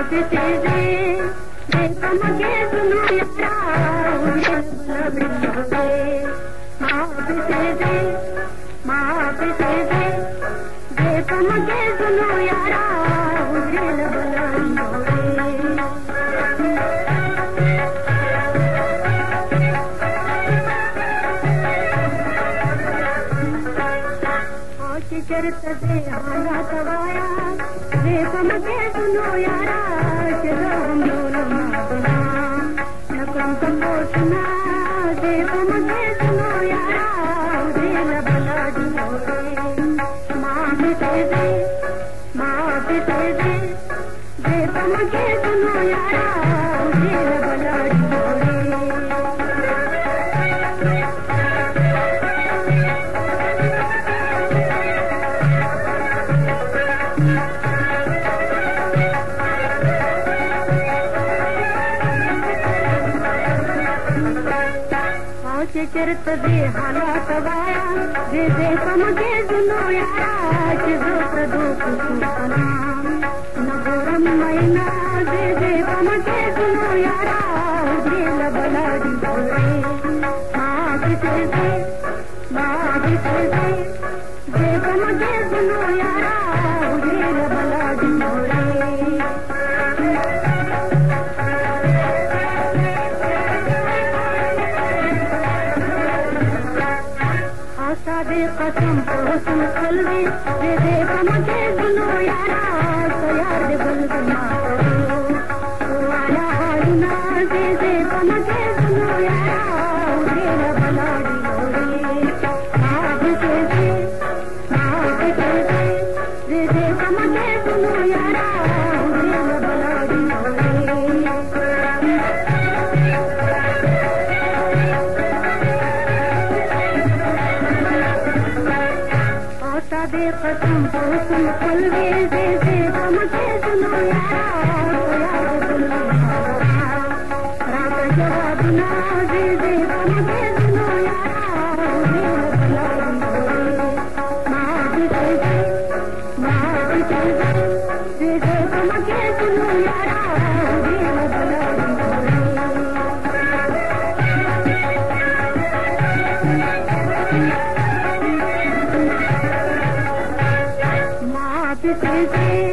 पिते दे कमके सुनो यारा उड़े बलबे माँ पिते दे कमके सुनो यारा उड़े बलबे चरत दे हाला तवाया दे कमके सुनो यारा चलो हम बोलो माँ नकम कमो सुना दे कमके सुनो यारा उदे लबला जोड़े माँ पिते दे कमके सुनो यारा उदे लबला जोड़े चरत दे हाला तवाया दे कमके सुनो यारा चलो प्रदूप सुना नगोरम मैना दे कमके सुनो यारा उदे लबला जोड़े माँ पिते दे कमके सुनो यारा उदे लबला जोड़े दे कसम पोसम कलवे दे कमके सुनो यारा तो यार बलगना तो आया हालना दे कमके सुनो यारा उदे लबला जोड़े माँ पिते दे कमके सुनो यारा उदे लबला जोड़े दे कसम पोसम कलवे दे कमके सुनो यारा तो यार बलगना रात जवाब ना दे कमके सुनो यारा उदे लबला जोड़े माँ पिते दे कमके सुनो यारा उदे लबला जोड़े